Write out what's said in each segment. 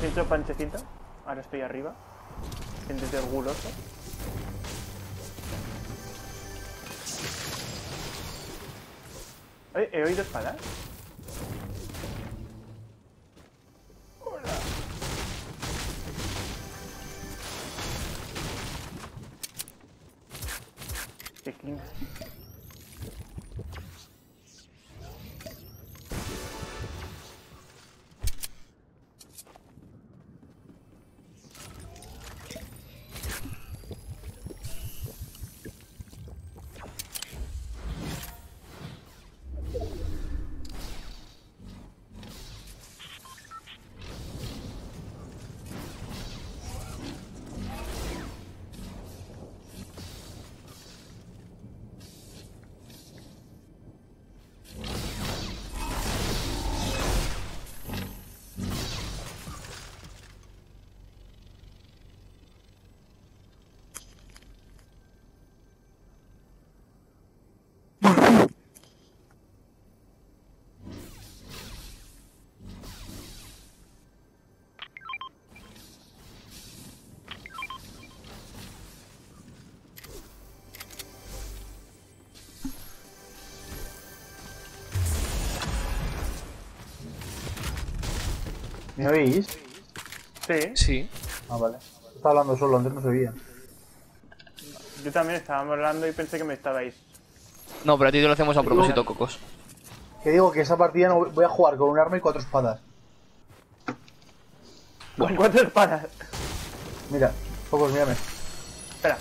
he hecho panchecito. Ahora estoy arriba. Siéntete orgulloso. Oye, he oído espadas. Hola. Qué clean. ¿Me oís? Sí. Sí. Ah, vale. Estaba hablando solo, antes no se oía. Yo también estábamos hablando y pensé que me estabais. No, pero a ti te lo hacemos a propósito, Cocos. Que digo que esa partida no voy a jugar con un arma y 4 espadas. Con 4 espadas. Mira, Pocos, mírame. Espera.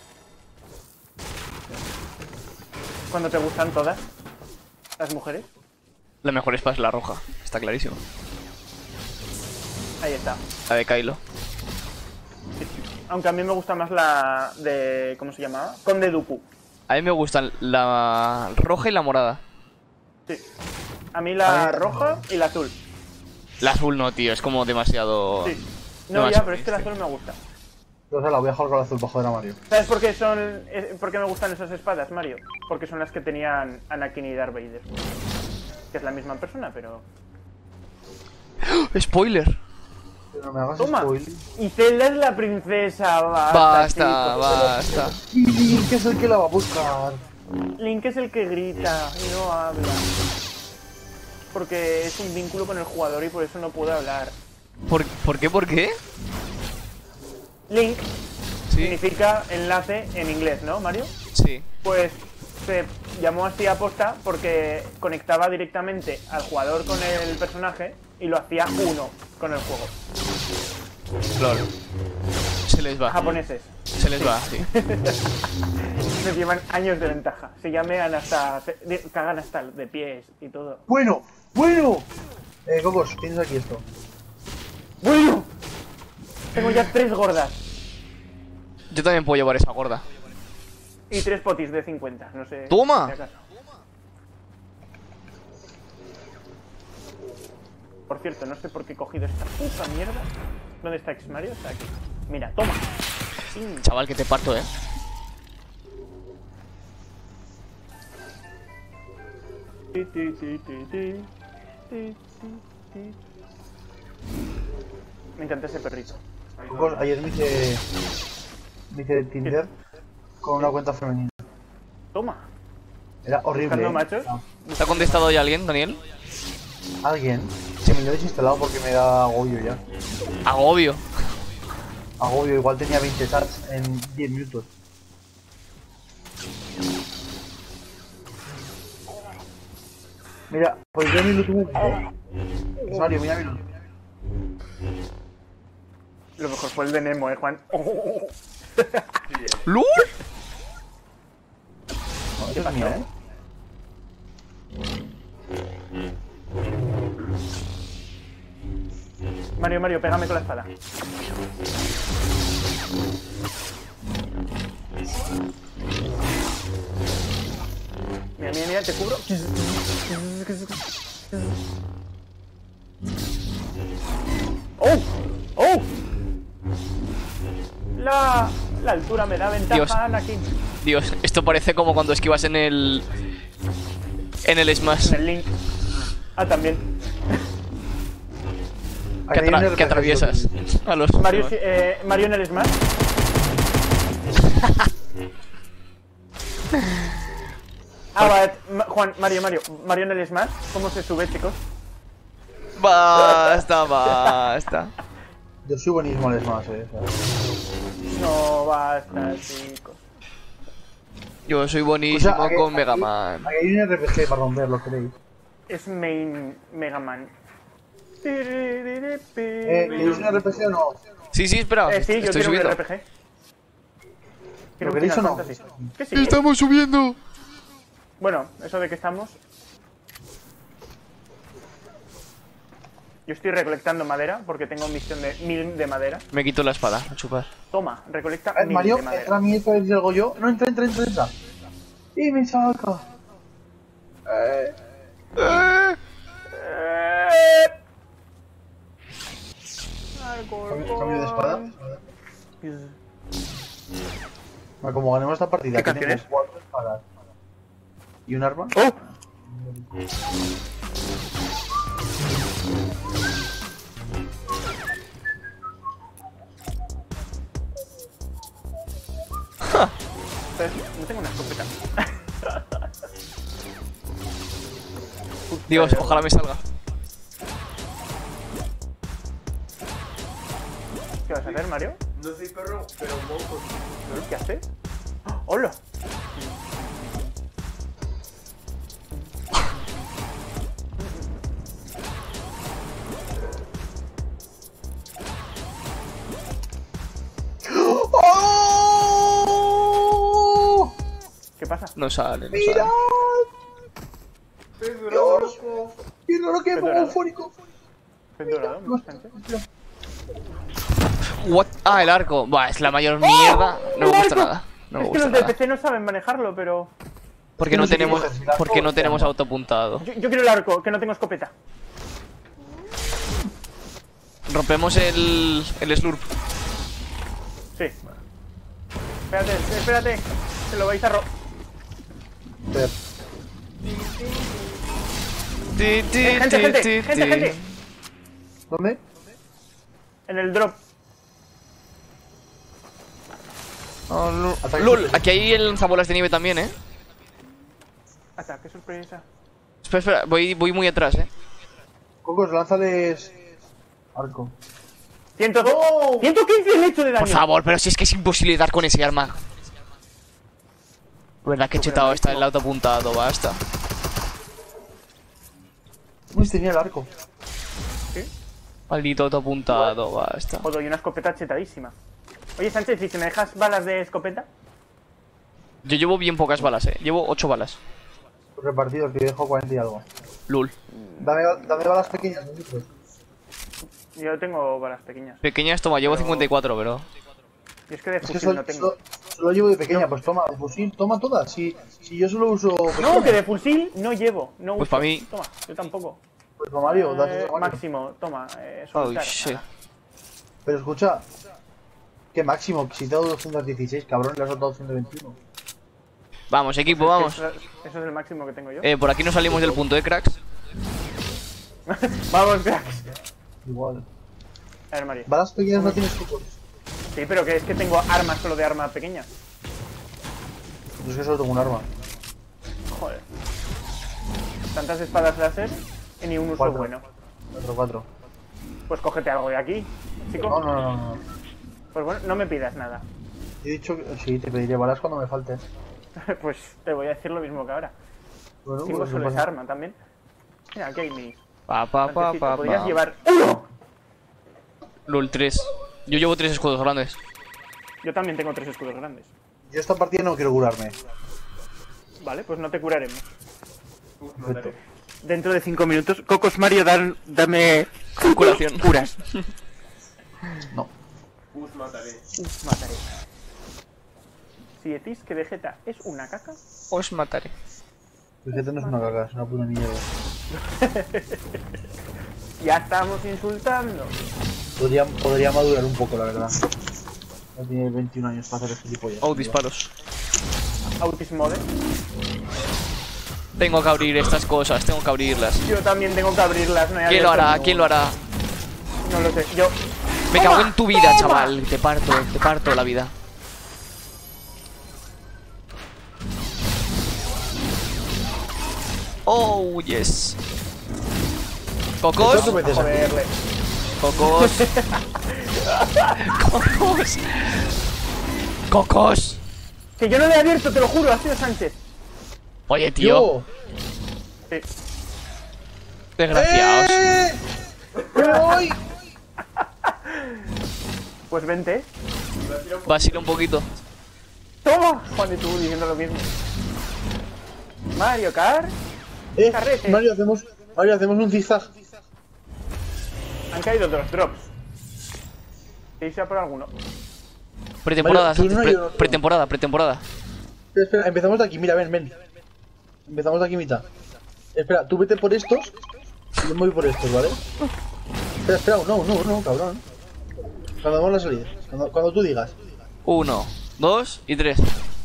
¿Cuándo te gustan todas las mujeres? La mejor espada es la roja, está clarísimo. Ahí está. La de Kylo. Aunque a mí me gusta más la de... ¿cómo se llamaba? Conde Dooku. A mí me gustan la roja y la morada. Sí. A mí la roja y la azul. La azul no, tío, es como demasiado... Sí. No, ya, pero es que la azul me gusta. Yo la voy a jugar con el azul para joder a Mario. ¿Sabes por qué me gustan esas espadas, Mario? Porque son las que tenían Anakin y Darth Vader. Que es la misma persona, pero... ¡Oh! ¡Spoiler! Pero no me hagas Toma. spoiler. Y Zelda es la princesa. Basta, basta. Y Link es el que la va a buscar. Link es el que grita y no habla. Porque es un vínculo con el jugador y por eso no puede hablar. ¿Por qué? ¿Por qué? Link Sí, significa enlace en inglés, ¿no, Mario? sí. Pues se llamó así aposta porque conectaba directamente al jugador con el personaje y lo hacía uno con el juego. Lol. Se les va. Japoneses. Se les va, sí. Nos llevan años de ventaja. Se llamean hasta... cagan hasta de pies y todo. Bueno, bueno. Cocos, tienes aquí esto. ¡Bueno! Tengo ya 3 gordas Yo también puedo llevar esa gorda. y 3 potis de 50, no sé. ¡Toma! si acaso. Por cierto, no sé por qué he cogido esta puta mierda. ¿Dónde está X Mario? Está aquí. Mira, toma. Chaval, que te parto, Me encanta ese perrito. Cocos, ayer me hice Tinder con una cuenta femenina. Toma. Era horrible. ¿Buscando machos? No. ¿Te ha contestado ya alguien, Daniel? Alguien se me lo he desinstalado porque me da agobio ya. Agobio. Agobio, igual tenía 20 chats en 10 minutos. Mira, pues yo mi YouTube. Mario, mira mi YouTube. Lo mejor fue el de Nemo, Juan. ¡Lul! No, eso es mío, Mario, pégame con la espada. Mira, te cubro. ¡Oh! ¡Oh! La altura me da ventaja, Dios. Anakin. Dios, esto parece como cuando esquivas en el... En el Smash. En el Link. Ah, también. Aquí hay un que RPG, atraviesas a los... Mario, Mario en el Smash. Vale, Juan, Mario en el Smash. ¿Cómo se sube, chicos? Basta. Yo soy buenísimo al Smash, No, basta, chicos. Yo soy buenísimo O sea, con Mega Man. Aquí hay un RPG para romper, ¿lo queréis? Es main Mega Man. ¿Queréis un RPG o no? Sí, espera. Sí, yo estoy quiero un subiendo. RPG. Quiero ¿Lo un queréis Final o no? Fantasy. Que sí. ¡Estamos subiendo! Bueno, eso de que estamos. Yo estoy recolectando madera porque tengo misión de 1000 de madera. Me quito la espada, a chupar. Toma, recolecta A ver, 1000 Mario, de madera. entra a mí, entra y salgo yo. No, entra. Y me saca. Cambio de espada. Bueno, como ganemos esta partida, ¿Qué que tengo canciones? 4 espadas y un arma. ¡Oh! No tengo una escopeta. Dios, ojalá me salga. ¿Qué vas a hacer, Mario? No soy perro, pero monjo. ¿Qué haces? ¡Hola! ¡Oh! ¿Qué pasa? No sale, no ¡Mira! sale. ¡Dios! ¡Mira lo que es Perdona. eufórico! ¿Pez dorado? ¿Me gusta? What? Ah, el arco. Buah, es la mayor mierda. No me gusta nada. No me Es que gusta los de nada. PC no saben manejarlo, pero... Porque no no sé qué tenemos, coges, el arco porque no o tenemos el autoapuntado. Yo quiero el arco, que no tengo escopeta. Rompemos el slurp. Sí. Espérate. Se lo vais a Ver. Gente. ¿Dónde? En el drop. Oh, Ataque LOL, sorpresa. aquí hay el lanzabolas de nieve también, Hasta, qué sorpresa. Espera, voy muy atrás, Cocos, lánzales arco. 115 le he hecho de daño. Por favor, pero si es que es imposible dar con ese arma. Verdad que chetado está el autoapuntado, basta. Uy, tenía el arco. Maldito autoapuntado, basta. Joder, y una escopeta chetadísima. Oye, Sánchez, ¿y si me dejas balas de escopeta? Yo llevo bien pocas balas, Llevo 8 balas. Repartidos, que dejo 40 y algo. LOL. Dame balas pequeñas, ¿no? Yo tengo balas pequeñas. Pequeñas, toma, llevo Pero- 54, pero... Y es que de Es que fusil solo, no tengo. solo llevo de pequeña, pues toma, de fusil, toma todas. Si yo solo uso No, pequeña, que de fusil no llevo. No Pues uso. pa' mí. Toma, yo tampoco. pues para Mario, das eso a Mario. Máximo, toma. Oh, Soltar. shit. Pero escucha, ¿qué máximo? Si te he dado 216, cabrón, le has dado 121. Vamos, equipo, vamos. Eso es el máximo que tengo yo. Por aquí no salimos del punto, cracks. Vamos, cracks. Igual. A ver, Mario. Balas pequeñas no tienes Cocos. Sí, pero que es que tengo armas solo de arma pequeña. Yo es que solo tengo un arma. Joder. Tantas espadas láser y ni un uso 4. bueno. 4. Pues cógete algo de aquí, chico. No. Pues bueno, no me pidas nada. He dicho que sí, te pediré balas cuando me falten. Pues te voy a decir lo mismo que ahora. Bueno, Tengo pues, solo ¿qué esa pasa? arma también. Mira, aquí hay minis. Pa. Podrías llevar uno. LOL, 3. Yo llevo 3 escudos grandes. Yo también tengo 3 escudos grandes. Yo esta partida no quiero curarme. Vale, pues no te curaremos. Perfecto. Dentro de 5 minutos. Cocos Mario, dame Curación. curas. No. Mataré. Mataré. Si decís que Vegeta es una caca, Os mataré. Vegeta no es una caca, es una puta mierda. ya estamos insultando. Podría madurar un poco, la verdad. Ya tiene 21 años para hacer este tipo ya. Oh, disparos. Autismode. Tengo que abrir estas cosas, tengo que abrirlas. Yo también tengo que abrirlas, no hay ¿Quién lo abierto hará? ninguna. ¿Quién lo hará? No lo sé, yo... Me cago en tu vida, chaval. Te parto la vida. Oh, yes. Cocos. ¿Cuántas veces aquí? Joderle. Cocos. Cocos. Cocos. Que yo no le he abierto, te lo juro, ha sido Sánchez. Oye, tío. Yo. Sí. Desgraciados. ¡Me voy! Pues vente. Vacila un poquito. ¡Toma! Juan y tú diciendo lo mismo. Mario Kart. Carrete. Mario, hacemos un zigzag. Han caído dos drops. ¿Queréis ir a por alguno? Pretemporada, Mario, tú Sánchez, no, yo no. pretemporada. Espera, empezamos de aquí, mira, ven. Empezamos de aquí mitad. Espera, tú vete por estos y yo me voy por estos, ¿vale? Espera, no, cabrón. Cuando vamos a salir, cuando tú digas. 1, 2 y 3.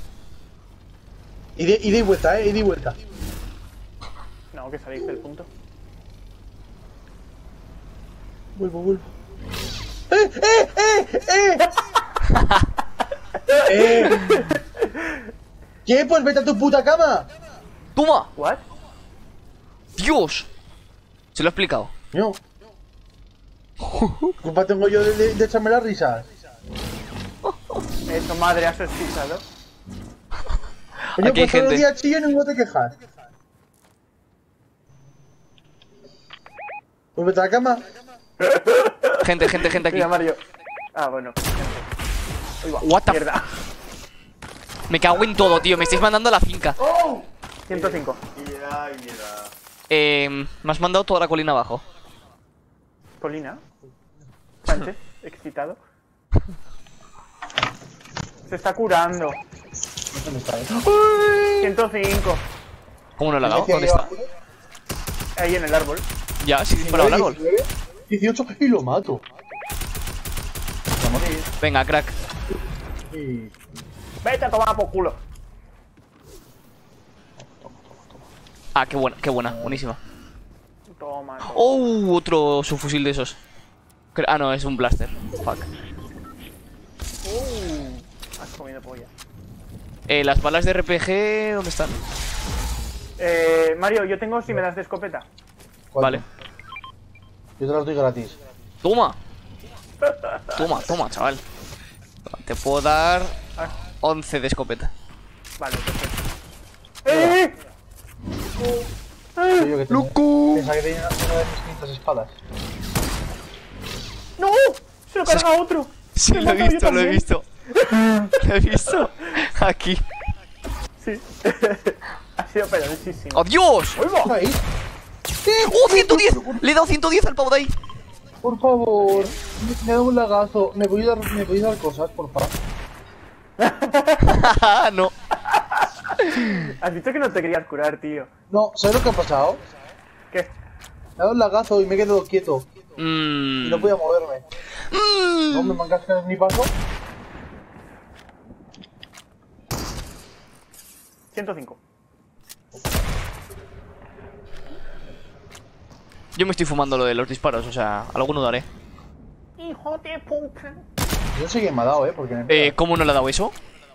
Ida y vuelta, ida y vuelta. No, que salís del punto. Vuelvo. ¡Eh! ¿Qué? Pues vete a tu puta cama. ¡Toma! ¿What? ¡Dios! Se lo he explicado. No. Culpa tengo yo de echarme las risas. Eso, madre, has escuchado. Coño, Aquí hay pues todos los gente. días chillan y no te quejas. Pues vete a la cama. Gente aquí. Mira, Mario. Ah, bueno. Uy, va. What the- Mierda. Me cago en todo, tío. Me estáis mandando a la finca. 105. Me has mandado toda la colina abajo. Colina. Sánchez, excitado. Se está curando. ¿Dónde está, 105. ¿Cómo no le ha dado? ¿Dónde está? Ahí en el árbol. Ya, sí, disparado al árbol. 18 y lo mato. Venga, crack. Y... Vete a tomar por culo. Ah, qué buena, buenísima. Toma. Oh, otro subfusil de esos. Ah, no, es un blaster. Fuck. Has comido polla. Las balas de RPG, ¿dónde están? Mario, yo tengo si me das de escopeta. ¿Cuánto? Vale. Yo te las doy gratis. Toma, chaval. Te puedo dar 11 de escopeta. Vale, perfecto. ¡Eh! Soy yo que tengo. ¡Loco! Pensaba que tenía una de mis 500 espadas. ¡No! ¡Se lo carga otro! Sí, Me lo he mato yo visto, lo he también. visto. Lo he visto. Aquí. Sí. Ha sido peligrosísimo. ¡Adiós! ¡Uy, va! Ahí. ¡Oh, 110! Le he dado 110 al pavo de ahí. Por favor, me da un lagazo. ¿Me podéis dar cosas, por favor? No. Has dicho que no te querías curar, tío. No, ¿sabes lo que ha pasado? ¿Qué? Me ha dado un lagazo y me he quedado quieto. Y no podía moverme. No me mangas que ni paso. 105. Yo me estoy fumando lo de los disparos, o sea, alguno daré. ¡Hijo de puta! Yo sé que me ha dado, porque me... ¿Cómo no le ha dado eso?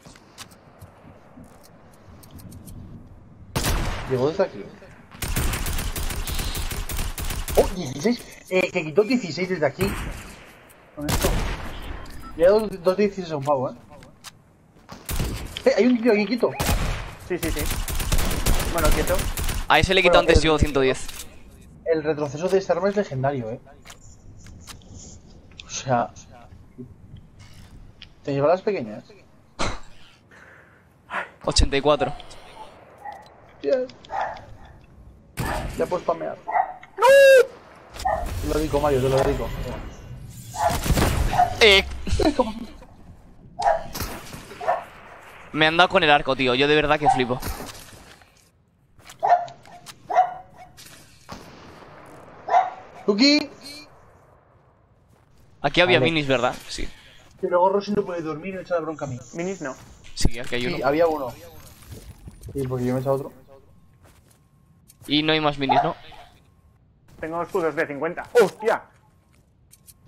Llegó desde aquí. ¡Oh, 16! Que quitó 16 desde aquí. Con esto. Le he dado 2 16 a un pavo, hay un tío aquí, quito. Sí. Bueno, quieto. A ese le he quitado antes yo 110. El retroceso de esta arma es legendario, O sea... ¿Te lleva las pequeñas? 84. Bien. Ya puedes spamear. ¡No! Te lo dedico, Mario, te lo dedico. Me han dado con el arco, tío. Yo de verdad que flipo. ¡Tuki! Aquí había Vale. minis, ¿verdad? Sí. Que luego Rosy no puede dormir y me echa la bronca a mí. Minis no. Sí, aquí hay Sí, uno. había uno. Sí, porque yo me he echado otro. Y no hay más minis, ¿no? Tengo escudos de 50. ¡Hostia!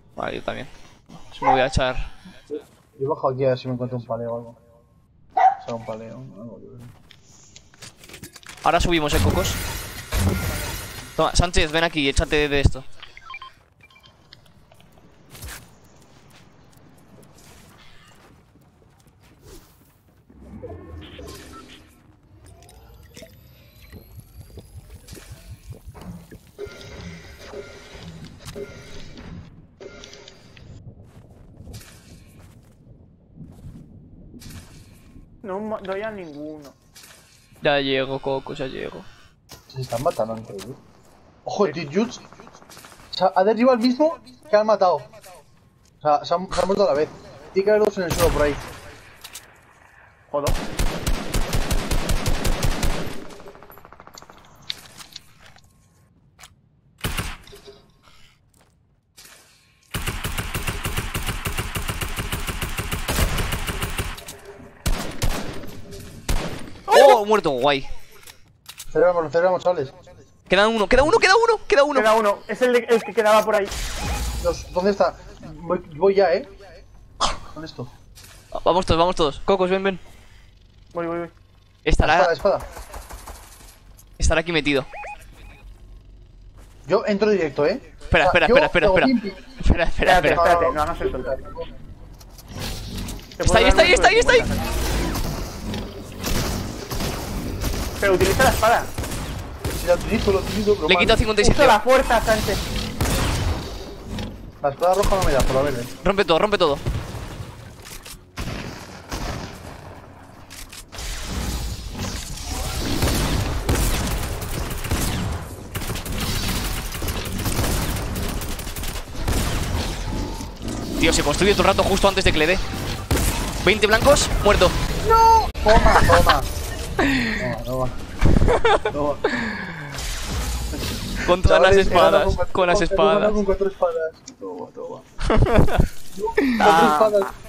Vale, yo también. Pues me voy a echar. Yo bajo aquí a ver si me encuentro un paleo o algo. O sea, un paleo. Algo, yo creo. Ahora subimos, cocos. Toma, Sánchez, ven aquí, échate de esto. No doy a ninguno. Ya llego, cocos, ya llego. Se están matando entre ellos. Ojo, el Jutsu. Ha derribado al mismo que han matado. O sea, se han muerto a la vez. Tiene que haber dos en el suelo por ahí. Joder. ¡Oh! Muerto, guay. Celebramos, chavales. Queda uno, queda uno, queda uno, queda uno. Queda uno. Es el que quedaba por ahí. ¿Dónde está? Voy ya, con esto. Vamos todos. Cocos, ven, ven. Voy. Estará Espada. aquí metido. Yo entro directo, Espera. Espera. Espérate, no hagas el tonto. Está ahí. Pero utiliza la espada. Si la utilizo, pero Le quito 57. Usa la fuerza, Sánchez. La espada roja no me da, por la verde. Rompe todo. Tío, se construye todo el rato justo antes de que le dé. 20 blancos, muerto. Toma. Contra las Chavales, espadas, con las espadas. Con 4 espadas. Toma. 4 Ah. espadas.